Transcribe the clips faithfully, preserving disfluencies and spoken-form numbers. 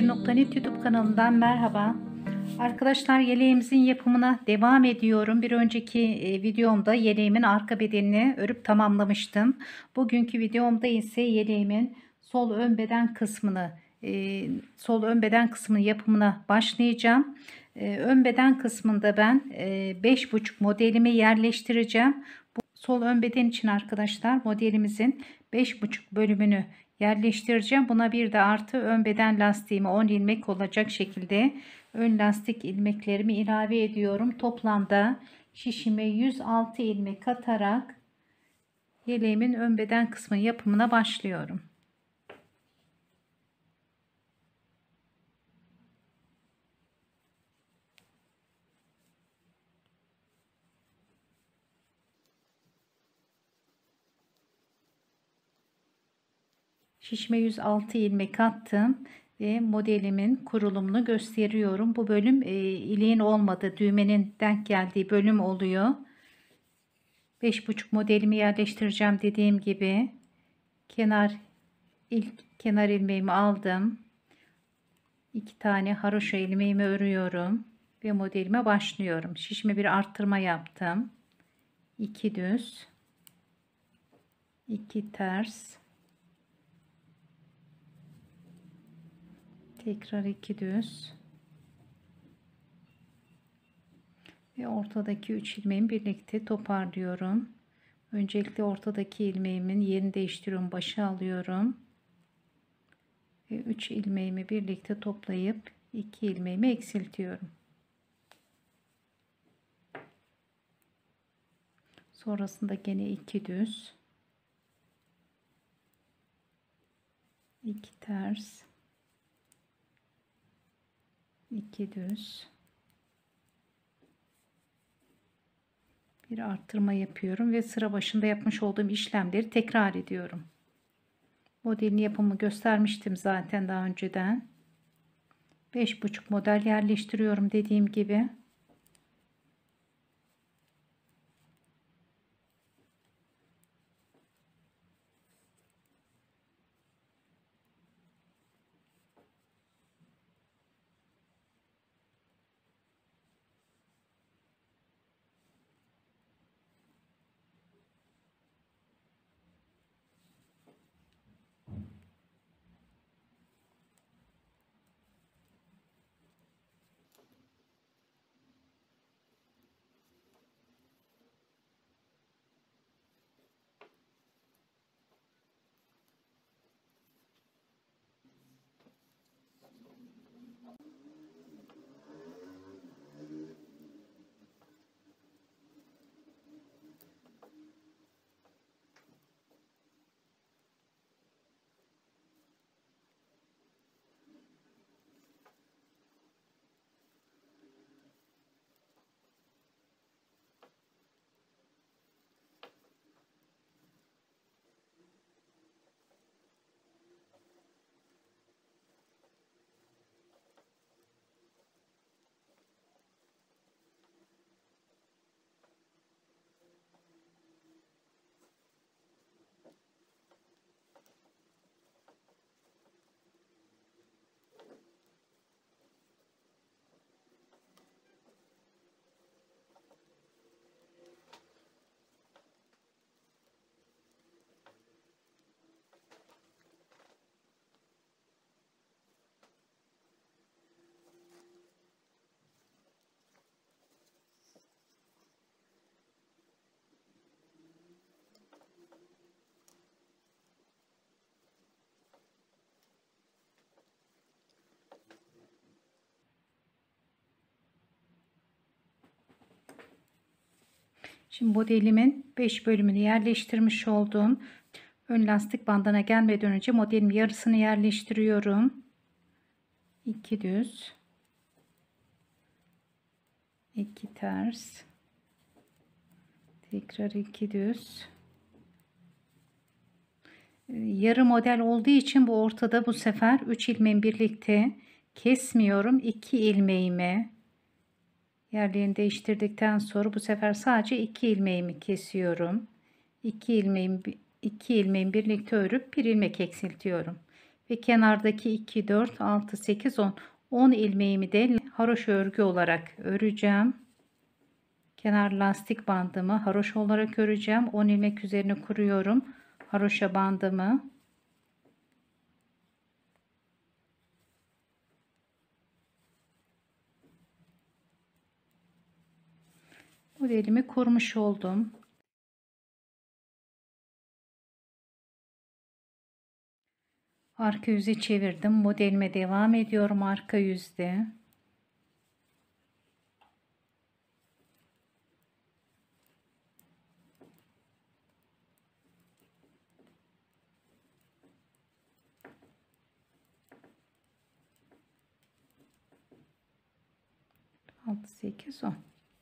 Model nokta net YouTube kanalından merhaba. Arkadaşlar, yeleğimizin yapımına devam ediyorum. Bir önceki e, videomda yeleğimin arka bedenini örüp tamamlamıştım. Bugünkü videomda ise yeleğimin sol ön beden kısmını e, sol ön beden kısmının yapımına başlayacağım. E, ön beden kısmında ben e, beş buçuk modelimi yerleştireceğim. Bu sol ön beden için arkadaşlar modelimizin beş buçuk bölümünü yerleştireceğim. Buna bir de artı ön beden lastiğimi on ilmek olacak şekilde ön lastik ilmeklerimi ilave ediyorum. Toplamda şişime yüz altı ilmek atarak yeleğimin ön beden kısmı yapımına başlıyorum. Şişime yüz altı ilmek attım ve modelimin kurulumunu gösteriyorum. Bu bölüm e, iliğin olmadığı, düğmenin denk geldiği bölüm oluyor. beş buçuk modelimi yerleştireceğim dediğim gibi. Kenar ilk kenar ilmeğimi aldım. iki tane haroşa ilmeğimi örüyorum ve modelime başlıyorum. Şişime bir arttırma yaptım. iki düz, iki ters, tekrar iki düz ve ortadaki üç ilmeğimi birlikte toparlıyorum. Öncelikle ortadaki ilmeğimin yerini değiştiriyorum, başa alıyorum ve üç ilmeğimi birlikte toplayıp iki ilmeğimi eksiltiyorum. Sonrasında gene iki düz, iki ters, iki düz, bir arttırma yapıyorum ve sıra başında yapmış olduğum işlemleri tekrar ediyorum. Modelin yapımı göstermiştim zaten daha önceden. beş buçuk model yerleştiriyorum dediğim gibi. Şimdi modelimin beş bölümünü yerleştirmiş oldum. Ön lastik bandına gelmeden önce modelin yarısını yerleştiriyorum. iki düz, iki ters, tekrar iki düz. Yarı model olduğu için bu ortada bu sefer üç ilmeğimi birlikte kesmiyorum. iki ilmeğimi yerlerini değiştirdikten sonra bu sefer sadece iki ilmeğimi kesiyorum. iki ilmeğimi iki ilmeğimi birlikte örüp bir ilmek eksiltiyorum. ve kenardaki iki, dört, altı, sekiz, on. on ilmeğimi de haroşa örgü olarak öreceğim. Kenar lastik bandımı haroşa olarak öreceğim. on ilmek üzerine kuruyorum haroşa bandımı. Modelimi kurmuş oldum. Arka yüzü çevirdim. Modelime devam ediyorum arka yüzde. altı, sekiz, on.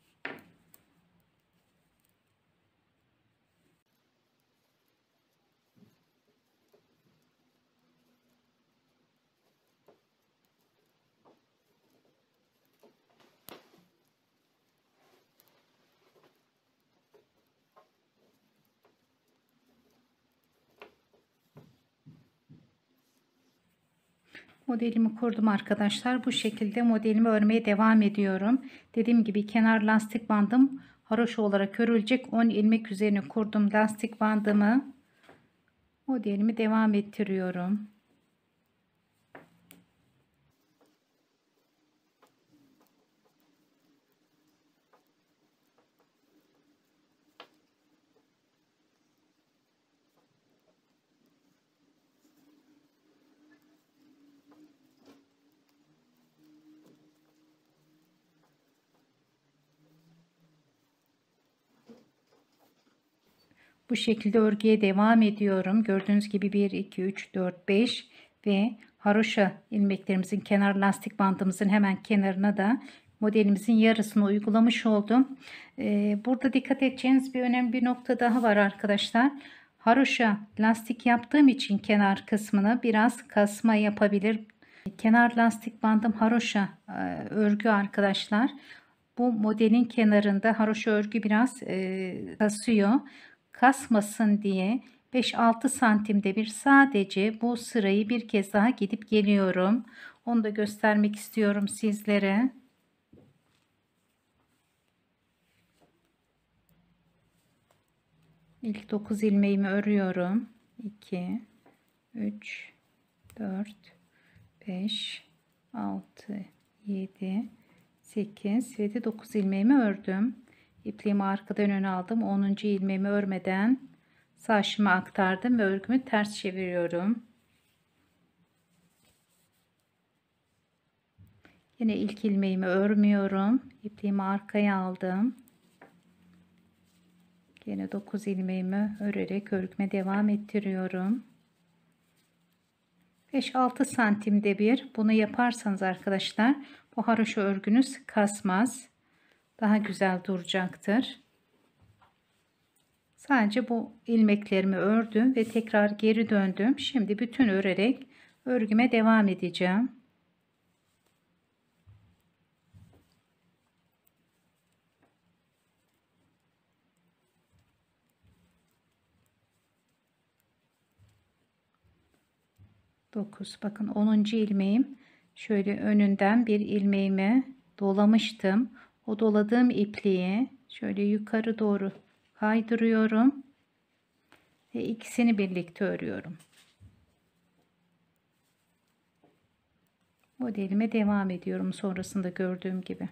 Modelimi kurdum arkadaşlar. Bu şekilde modelimi örmeye devam ediyorum. Dediğim gibi kenar lastik bandım haroşa olarak örülecek. on ilmek üzerine kurdum lastik bandımı. Modelimi devam ettiriyorum. Bu şekilde örgüye devam ediyorum. Gördüğünüz gibi bir, iki, üç, dört, beş ve haroşa ilmeklerimizin kenar lastik bandımızın hemen kenarına da modelimizin yarısını uygulamış oldum. Ee, burada dikkat edeceğiniz bir önemli bir nokta daha var arkadaşlar. Haroşa lastik yaptığım için kenar kısmına biraz kasma yapabilir. Kenar lastik bandım haroşa e, örgü arkadaşlar. Bu modelin kenarında haroşa örgü biraz e, kasıyor. Kasmasın diye beş altı santimde bir sadece bu sırayı bir kez daha gidip geliyorum. Onu da göstermek istiyorum sizlere. İlk dokuz ilmeğimi örüyorum. iki, üç, dört, beş, altı, yedi, sekiz ve de dokuz ilmeğimi ördüm. İpliğimi arkadan öne aldım. onuncu ilmeğimi örmeden sağ şıma aktardım ve örgümü ters çeviriyorum. Yine ilk ilmeğimi örmüyorum. İpliğimi arkaya aldım. Yine dokuz ilmeğimi örerek örgüme devam ettiriyorum. beş altı santimde bir bunu yaparsanız arkadaşlar bu haroşa örgünüz kasmaz. Daha güzel duracaktır. Sadece bu ilmeklerimi ördüm ve tekrar geri döndüm. Şimdi bütün örerek örgüme devam edeceğim. dokuz. Bakın onuncu ilmeğim. Şöyle önünden bir ilmeğimi dolamıştım. O doladığım ipliği şöyle yukarı doğru kaydırıyorum ve ikisini birlikte örüyorum. Modelime devam ediyorum sonrasında gördüğüm gibi.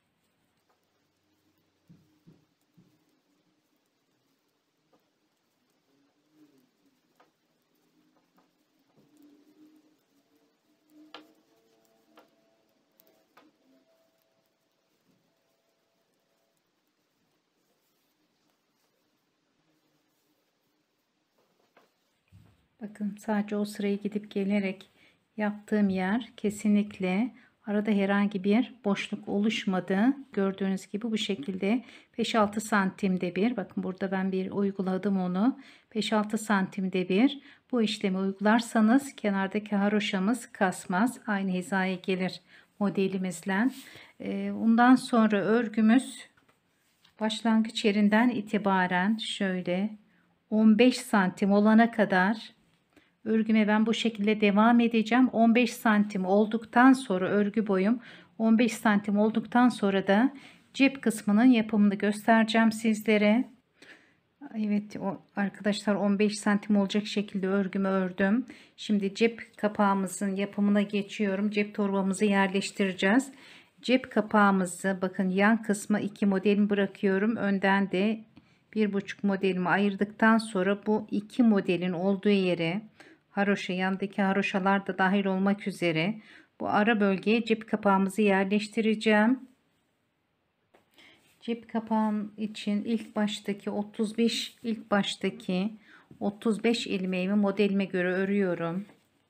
Bakın sadece o sırayı gidip gelerek yaptığım yer kesinlikle arada herhangi bir boşluk oluşmadı. Gördüğünüz gibi bu şekilde beş altı santimde bir, bakın burada ben bir uyguladım onu. beş altı santimde bir bu işlemi uygularsanız kenardaki haroşamız kasmaz. Aynı hizaya gelir modelimizle. Bundan sonra örgümüz başlangıç yerinden itibaren şöyle on beş santim olana kadar Örgüme ben bu şekilde devam edeceğim. on beş santim olduktan sonra örgü boyum on beş santim olduktan sonra da cep kısmının yapımını göstereceğim sizlere. Evet o arkadaşlar, on beş santim olacak şekilde örgümü ördüm. Şimdi cep kapağımızın yapımına geçiyorum. Cep torbamızı yerleştireceğiz. Cep kapağımızı bakın yan kısma iki modelimi bırakıyorum. Önden de bir buçuk modelimi ayırdıktan sonra bu iki modelin olduğu yere, haroşa, yandaki haroşalar da dahil olmak üzere bu ara bölgeye cep kapağımızı yerleştireceğim. Cep kapağım için ilk baştaki otuz beş ilk baştaki otuz beş ilmeğimi modelime göre örüyorum.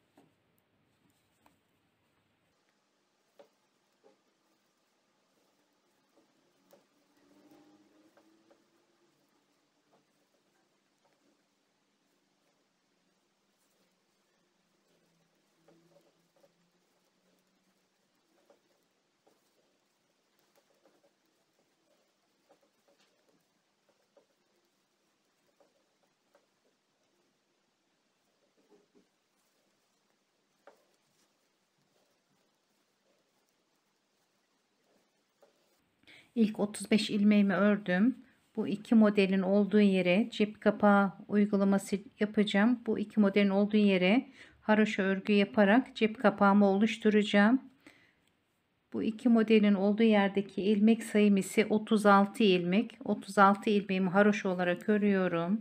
İlk otuz beş ilmeğimi ördüm. Bu iki modelin olduğu yere cep kapağı uygulaması yapacağım. Bu iki modelin olduğu yere haroşa örgü yaparak cep kapağımı oluşturacağım. Bu iki modelin olduğu yerdeki ilmek sayım ise otuz altı ilmek. otuz altı ilmeğimi haroşa olarak örüyorum.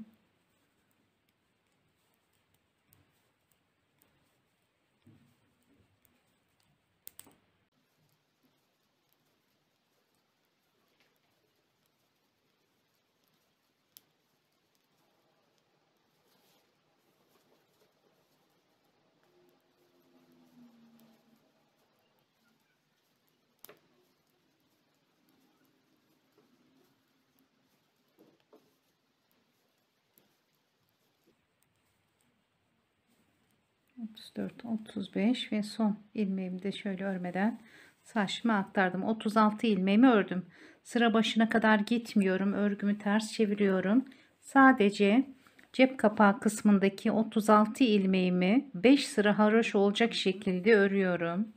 otuz dört, otuz beş ve son ilmeğimi de şöyle örmeden saçıma aktardım. otuz altı ilmeğimi ördüm. Sıra başına kadar gitmiyorum. Örgümü ters çeviriyorum. Sadece cep kapağı kısmındaki otuz altı ilmeğimi beş sıra haroşa olacak şekilde örüyorum.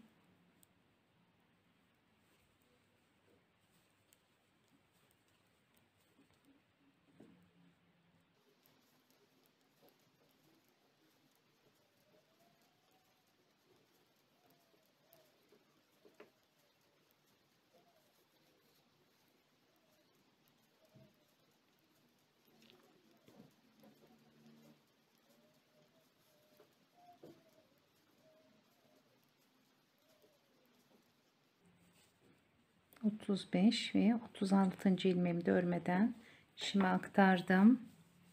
otuz beş ve otuz altıncı ilmeğimi de örmeden şimdi aktardım.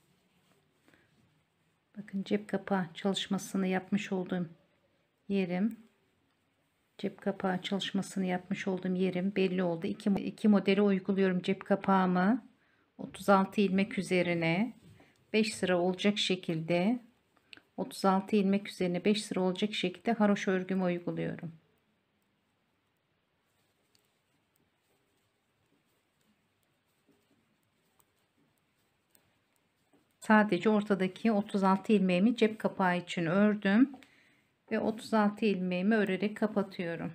Bakın cep kapağı çalışmasını yapmış olduğum yerim, cep kapağı çalışmasını yapmış olduğum yerim belli oldu. İki, iki modeli uyguluyorum cep kapağımı. otuz altı ilmek üzerine beş sıra olacak şekilde otuz altı ilmek üzerine beş sıra olacak şekilde haroşa örgümü uyguluyorum. Sadece ortadaki otuz altı ilmeğimi cep kapağı için ördüm ve otuz altı ilmeğimi örerek kapatıyorum.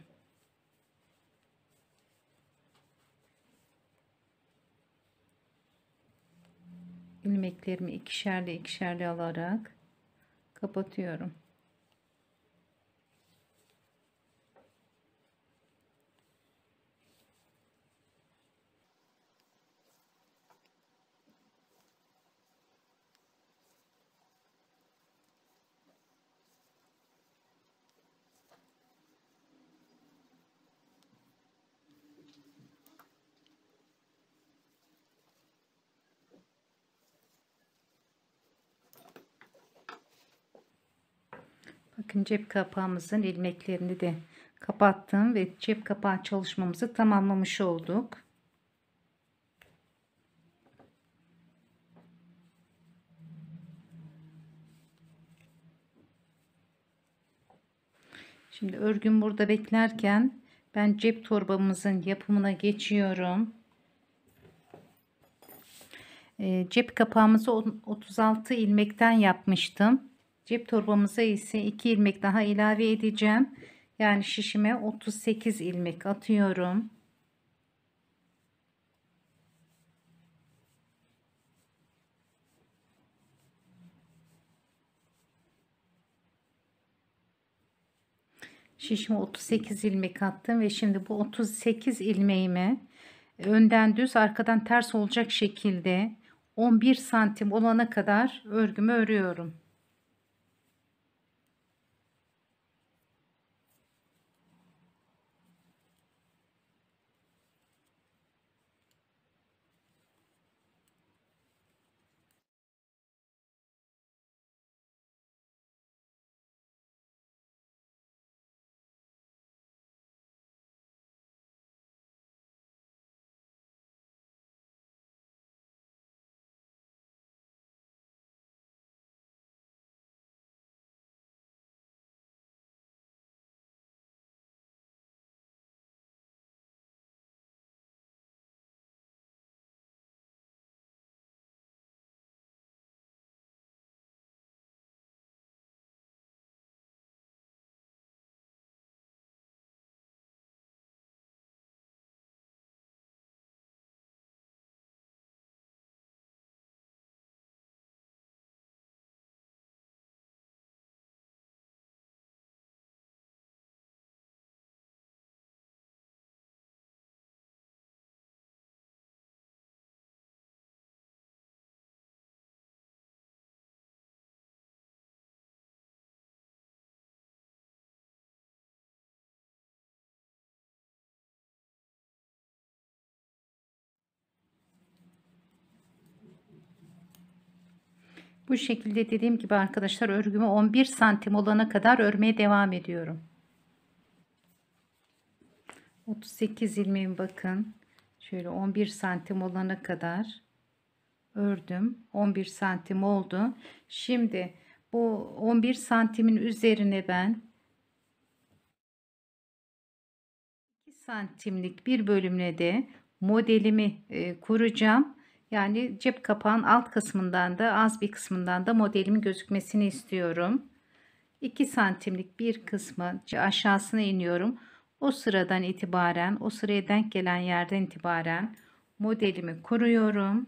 İlmeklerimi ikişerli ikişerli alarak kapatıyorum. Bakın cep kapağımızın ilmeklerini de kapattım ve cep kapağı çalışmamızı tamamlamış olduk. Şimdi örgüm burada beklerken ben cep torbamızın yapımına geçiyorum. E, cep kapağımızı otuz altı ilmekten yapmıştım. Cep torbamıza ise iki ilmek daha ilave edeceğim. Yani şişime otuz sekiz ilmek atıyorum. Şişime otuz sekiz ilmek attım ve şimdi bu otuz sekiz ilmeğimi önden düz arkadan ters olacak şekilde on bir santim olana kadar örgümü örüyorum. Bu şekilde dediğim gibi arkadaşlar örgümü on bir santim olana kadar örmeye devam ediyorum. otuz sekiz ilmeğim bakın. Şöyle on bir santim olana kadar ördüm. on bir santim oldu. Şimdi bu on bir santimin üzerine ben iki santimlik bir bölümüne de modelimi e, kuracağım. Yani cep kapağın alt kısmından da az bir kısmından da modelimin gözükmesini istiyorum. iki santimlik bir kısmı aşağısına iniyorum. O sıradan itibaren, o sıraya denk gelen yerden itibaren modelimi kuruyorum.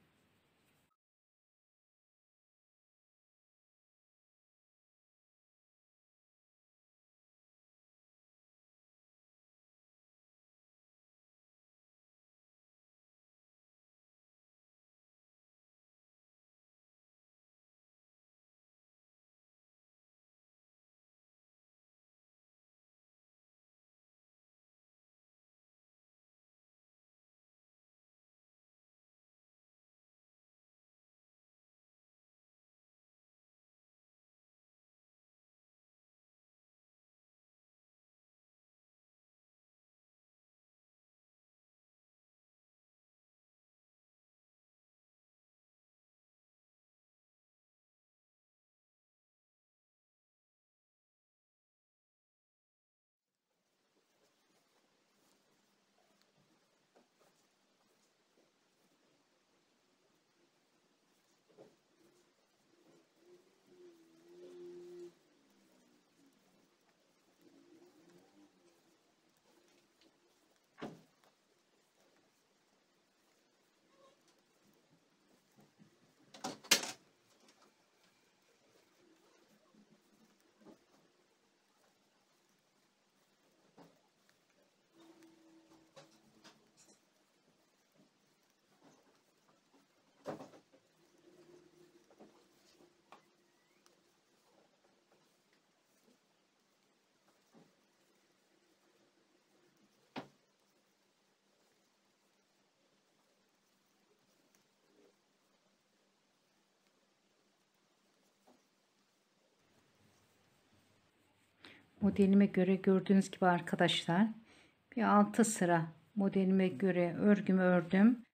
Modelime göre gördüğünüz gibi arkadaşlar bir altı sıra modelime göre örgümü ördüm.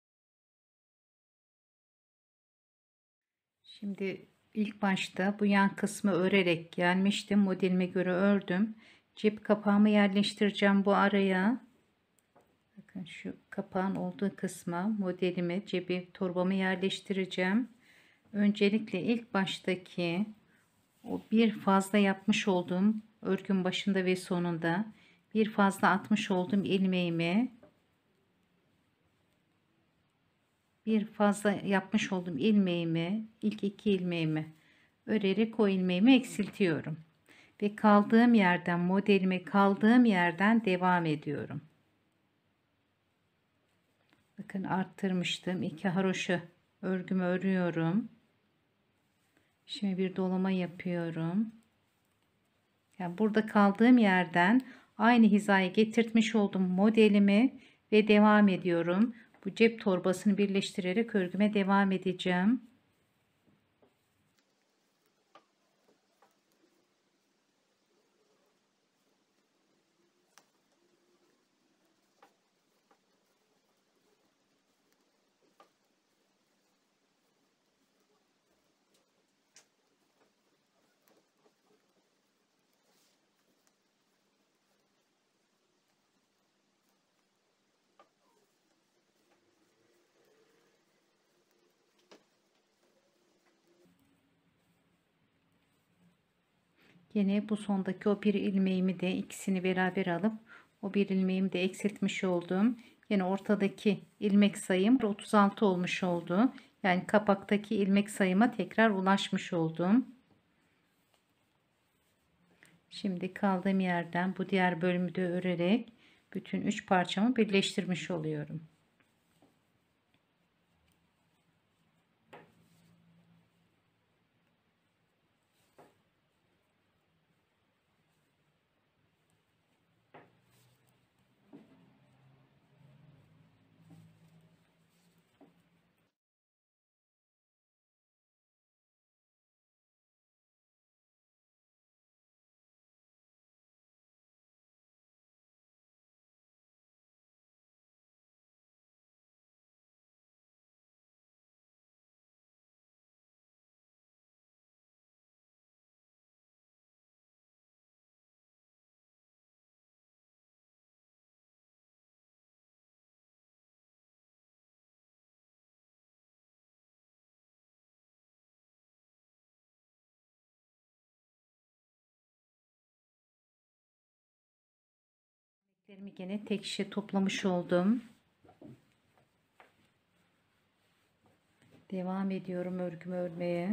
Şimdi ilk başta bu yan kısmı örerek gelmiştim. Modelime göre ördüm. Cep kapağımı yerleştireceğim bu araya. Bakın şu kapağın olduğu kısma modelimi, cebi, torbamı yerleştireceğim. Öncelikle ilk baştaki o bir fazla yapmış olduğum örgün başında ve sonunda bir fazla atmış olduğum ilmeğimi, bir fazla yapmış olduğum ilmeğimi, ilk iki ilmeğimi örerek o ilmeğimi eksiltiyorum ve kaldığım yerden, modelime kaldığım yerden devam ediyorum. Bakın arttırmıştım. İki haroşa örgümü örüyorum. Şimdi bir dolama yapıyorum. Yani burada kaldığım yerden aynı hizaya getirtmiş olduğum modelimi ve devam ediyorum. Bu cep torbasını birleştirerek örgüme devam edeceğim. Yine bu sondaki o bir ilmeğimi de ikisini beraber alıp o bir ilmeğimi de eksiltmiş oldum. Yine ortadaki ilmek sayım otuz altı olmuş oldu. Yani kapaktaki ilmek sayıma tekrar ulaşmış oldum. Şimdi kaldığım yerden bu diğer bölümü de örerek bütün üç parçamı birleştirmiş oluyorum. İlmeklerimi gene tek şişe toplamış oldum. Devam ediyorum örgümü örmeye.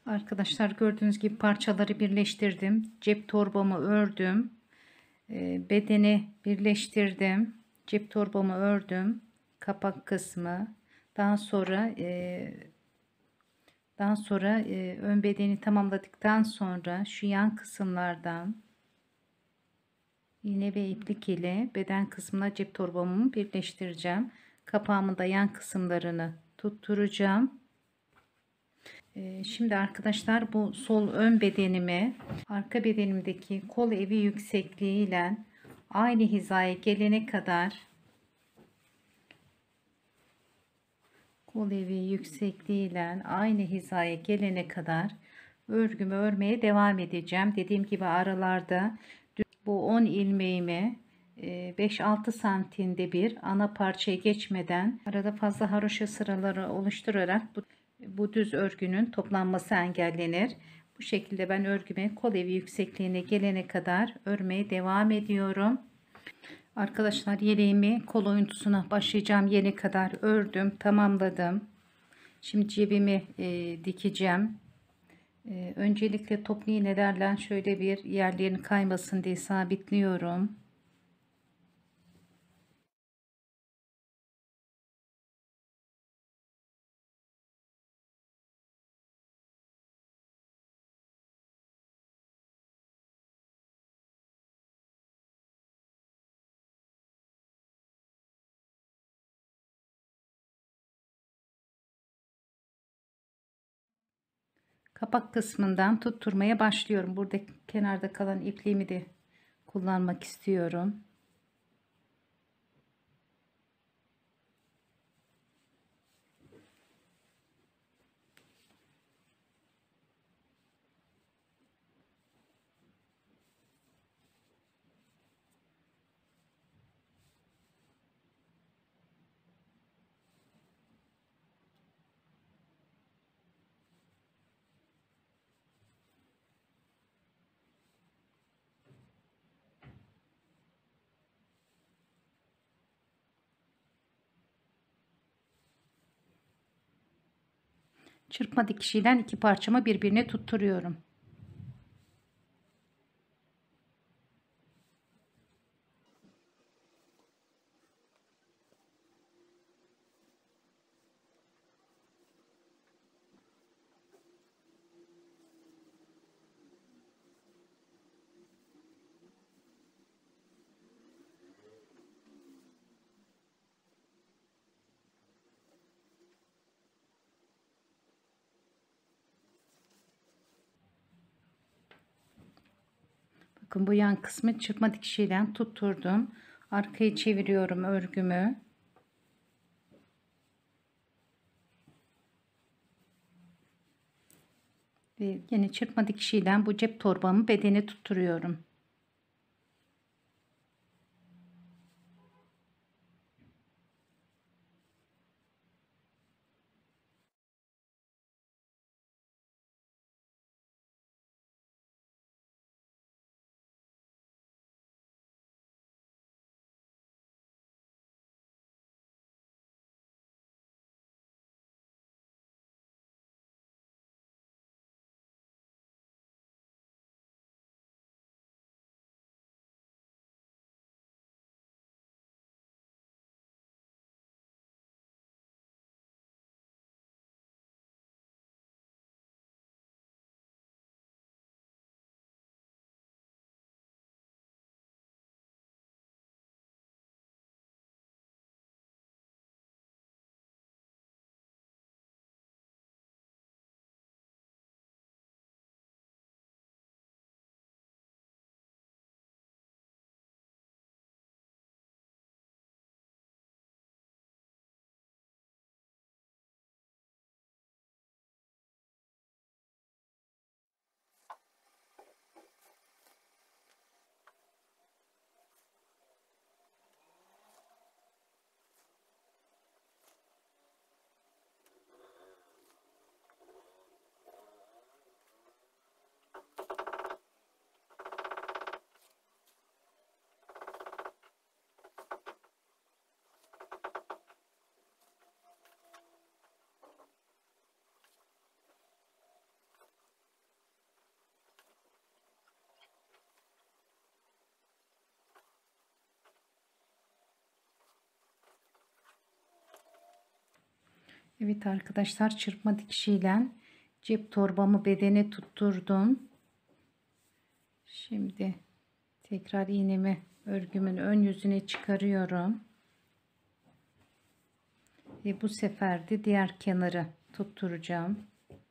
Arkadaşlar gördüğünüz gibi parçaları birleştirdim. Cep torbamı ördüm. Ee, bedeni birleştirdim. Cep torbamı ördüm. Kapak kısmı. Daha sonra e, daha sonra e, ön bedeni tamamladıktan sonra şu yan kısımlardan iğne ve iplik ile beden kısmına cep torbamı birleştireceğim. Kapağımın da yan kısımlarını tutturacağım. Ee, Şimdi arkadaşlar bu sol ön bedenimi arka bedenimdeki kol evi yüksekliği ile aynı hizaya gelene kadar kol evi yüksekliği ile aynı hizaya gelene kadar örgümü örmeye devam edeceğim. Dediğim gibi aralarda bu on ilmeğimi beş altı santimde bir ana parçaya geçmeden arada fazla haroşa sıraları oluşturarak bu, bu düz örgünün toplanması engellenir. Bu şekilde ben örgüme kol evi yüksekliğine gelene kadar örmeye devam ediyorum. Arkadaşlar yeleğimi kol oyuntusuna başlayacağım yere kadar ördüm, tamamladım. Şimdi cebimi e, dikeceğim. E, öncelikle toplu iğnelerle şöyle bir yerlerini kaymasın diye sabitliyorum. Kapak kısmından tutturmaya başlıyorum. Burada kenarda kalan ipliğimi de kullanmak istiyorum. Çırpma dikişiyle iki parçamı birbirine tutturuyorum. Bakın bu yan kısmı çırpma dikişiyle tutturdum. Arkayı çeviriyorum örgümü. Ve yine çırpma dikişiyle bu cep torbamı bedene tutturuyorum. Evet arkadaşlar, çırpma dikişiyle cep torbamı bedene tutturdum. Şimdi tekrar iğnemi örgümün ön yüzüne çıkarıyorum. Ve bu sefer de diğer kenarı tutturacağım.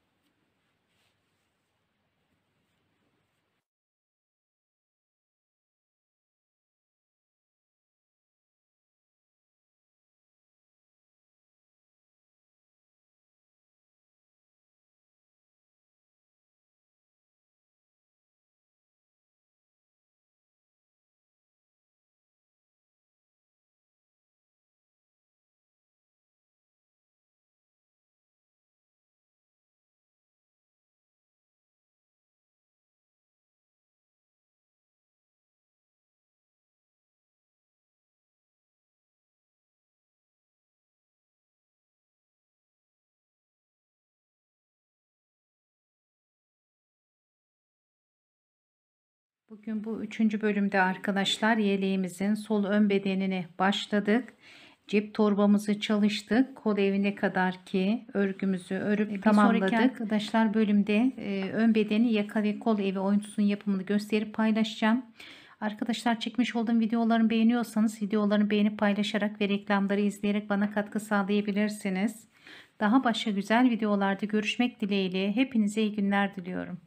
Bugün bu üçüncü bölümde arkadaşlar yeleğimizin sol ön bedenine başladık. Cep torbamızı çalıştık. Kol evine kadar ki örgümüzü örüp bir tamamladık. Sonraki arkadaşlar bölümde e, ön bedeni, yaka ve kol evi oyuntusunun yapımını gösterip paylaşacağım. Arkadaşlar, çekmiş olduğum videolarımı beğeniyorsanız videolarını beğenip paylaşarak ve reklamları izleyerek bana katkı sağlayabilirsiniz. Daha başka güzel videolarda görüşmek dileğiyle hepinize iyi günler diliyorum.